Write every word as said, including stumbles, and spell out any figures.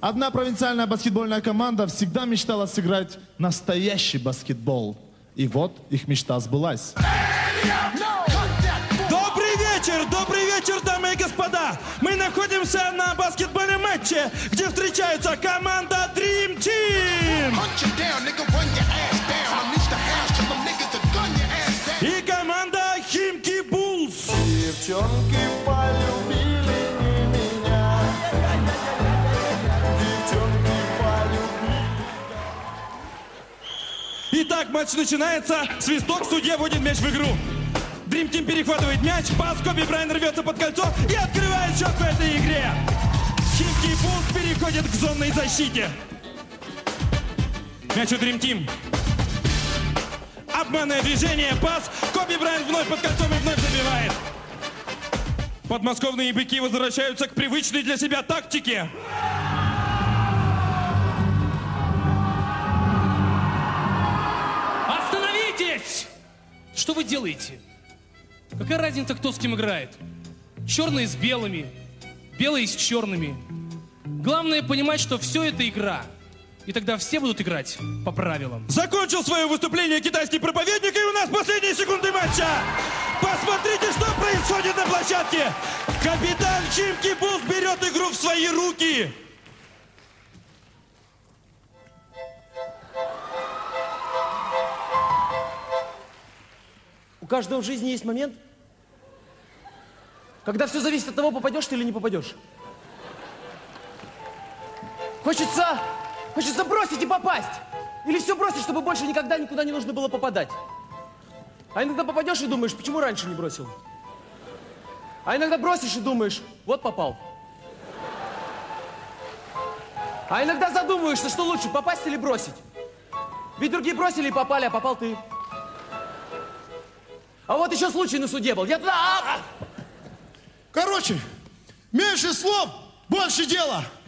Одна провинциальная баскетбольная команда всегда мечтала сыграть настоящий баскетбол. И вот их мечта сбылась. Добрый вечер, добрый вечер, дамы и господа. Мы находимся на баскетбольном матче, где встречаются команда Dream Team и команда Химки Буллс. Девчонки полюбили не меня. Девчонки полюбили. Итак, матч начинается. Свисток, судья вводит мяч в игру. Dream Team перехватывает мяч, пас, Коби Брайант рвется под кольцо и открывает счет в этой игре. Химки Буллс переходит к зонной защите. Мяч у Dream Team. Обманное движение, пас, Коби Брайант вновь под кольцом и вновь забивает. Подмосковные быки возвращаются к привычной для себя тактике. Остановитесь! Что вы делаете? Какая разница, кто с кем играет? Черные с белыми, белые с черными. Главное понимать, что все это игра. И тогда все будут играть по правилам. Закончил свое выступление китайский проповедник, и у нас последние секунды матча. Посмотрите, что происходит на площадке. Капитан Химки Буллс берет игру в свои руки. У каждого в жизни есть момент, когда все зависит от того, попадешь ты или не попадешь. Хочется, хочется бросить и попасть. Или все бросить, чтобы больше никогда никуда не нужно было попадать. А иногда попадешь и думаешь, почему раньше не бросил? А иногда бросишь и думаешь, вот попал. А иногда задумываешься, что лучше, попасть или бросить. Ведь другие бросили и попали, а попал ты. А вот еще случай на суде был. Я туда... Короче, меньше слов, больше дела.